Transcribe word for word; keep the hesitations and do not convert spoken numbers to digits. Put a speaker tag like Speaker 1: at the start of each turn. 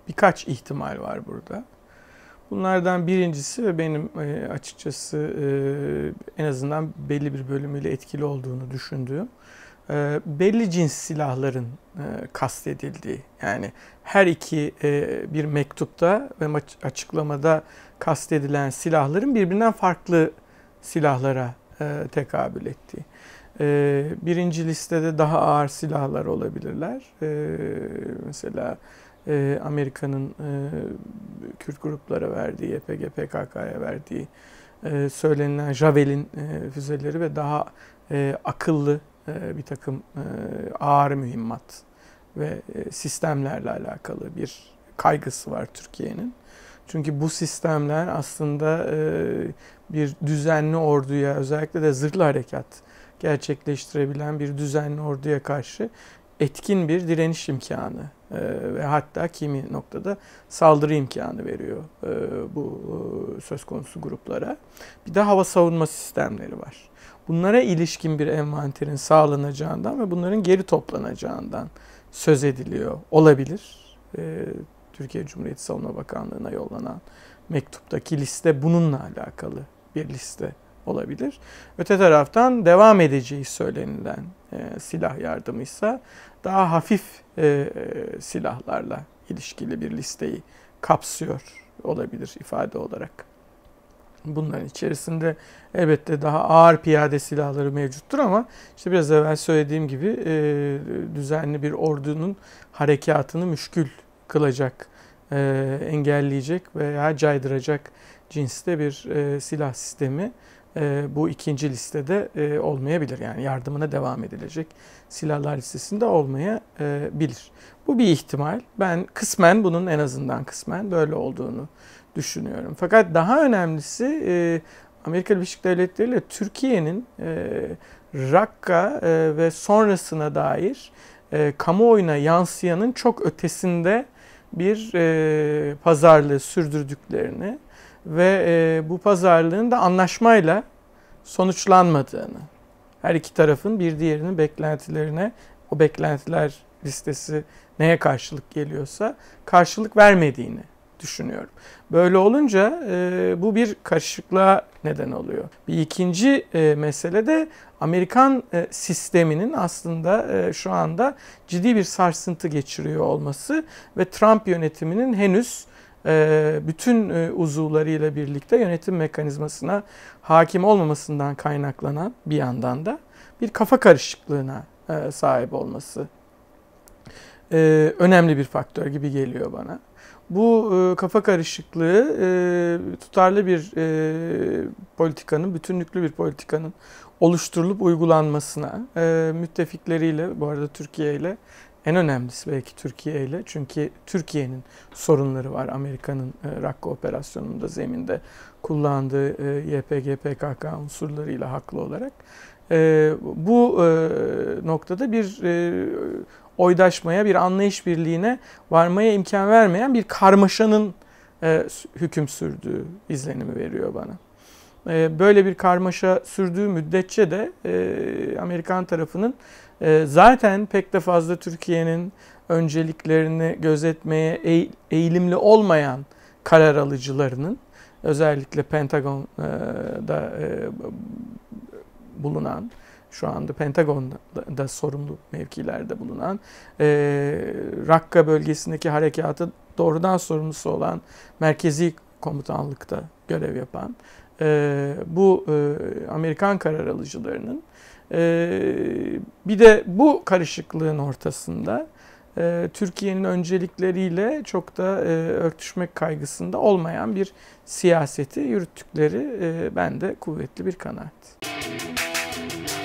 Speaker 1: birkaç ihtimal var burada. Bunlardan birincisi ve benim açıkçası en azından belli bir bölümüyle etkili olduğunu düşündüğüm, belli cins silahların kastedildiği. Yani her iki bir mektupta ve açıklamada kastedilen silahların birbirinden farklı silahlara tekabül ettiği. Birinci listede daha ağır silahlar olabilirler. Mesela Amerika'nın Kürt gruplara verdiği, Y P G, P K K'ya verdiği söylenilen Javelin füzeleri ve daha akıllı bir takım ağır mühimmat ve sistemlerle alakalı bir kaygısı var Türkiye'nin. Çünkü bu sistemler aslında bir düzenli orduya, özellikle de zırhlı harekat gerçekleştirebilen bir düzenli orduya karşı etkin bir direniş imkanı ve hatta kimi noktada saldırı imkanı veriyor bu söz konusu gruplara. Bir de hava savunma sistemleri var. Bunlara ilişkin bir envanterin sağlanacağından ve bunların geri toplanacağından söz ediliyor olabilir. Türkiye Cumhuriyeti Savunma Bakanlığı'na yollanan mektuptaki liste bununla alakalı bir liste olabilir. Öte taraftan devam edeceği söylenilen e, silah yardımıysa daha hafif e, silahlarla ilişkili bir listeyi kapsıyor olabilir ifade olarak. Bunların içerisinde elbette daha ağır piyade silahları mevcuttur ama işte biraz evvel söylediğim gibi e, düzenli bir ordunun harekatını müşkül kılacak, e, engelleyecek veya caydıracak cinste bir e, silah sistemi e, bu ikinci listede e, olmayabilir. Yani yardımına devam edilecek silahlar listesinde olmayabilir. Bu bir ihtimal. Ben kısmen bunun en azından kısmen böyle olduğunu düşünüyorum. Fakat daha önemlisi e, Amerika Birleşik Devletleri ile Türkiye'nin e, Rakka e, ve sonrasına dair e, kamuoyuna yansıyanın çok ötesinde bir e, pazarlığı sürdürdüklerini ve e, bu pazarlığın da anlaşmayla sonuçlanmadığını, her iki tarafın bir diğerinin beklentilerine, o beklentiler listesi neye karşılık geliyorsa karşılık vermediğini düşünüyorum. Böyle olunca e, bu bir karışıklığa neden oluyor. Bir ikinci e, mesele de Amerikan e, sisteminin aslında e, şu anda ciddi bir sarsıntı geçiriyor olması ve Trump yönetiminin henüz e, bütün e, uzuvlarıyla birlikte yönetim mekanizmasına hakim olmamasından kaynaklanan bir yandan da bir kafa karışıklığına e, sahip olması e, önemli bir faktör gibi geliyor bana. Bu e, kafa karışıklığı e, tutarlı bir e, politikanın, bütünlüklü bir politikanın oluşturulup uygulanmasına, e, müttefikleriyle, bu arada Türkiye ile, en önemlisi belki Türkiye ile, çünkü Türkiye'nin sorunları var Amerika'nın e, Rakka operasyonunda zeminde kullandığı e, Y P G, P K K unsurlarıyla haklı olarak. E, bu e, noktada bir e, oydaşmaya, bir anlayış birliğine varmaya imkan vermeyen bir karmaşanın e, hüküm sürdüğü izlenimi veriyor bana. E, böyle bir karmaşa sürdüğü müddetçe de e, Amerikan tarafının e, zaten pek de fazla Türkiye'nin önceliklerini gözetmeye eğilimli olmayan karar alıcılarının, özellikle Pentagon'da e, bulunan, şu anda Pentagon'da sorumlu mevkilerde bulunan, e, Rakka bölgesindeki harekatı doğrudan sorumlusu olan Merkezi Komutanlıkta görev yapan e, bu e, Amerikan karar alıcılarının e, bir de bu karışıklığın ortasında e, Türkiye'nin öncelikleriyle çok da e, örtüşmek kaygısında olmayan bir siyaseti yürüttükleri e, bende kuvvetli bir kanaat.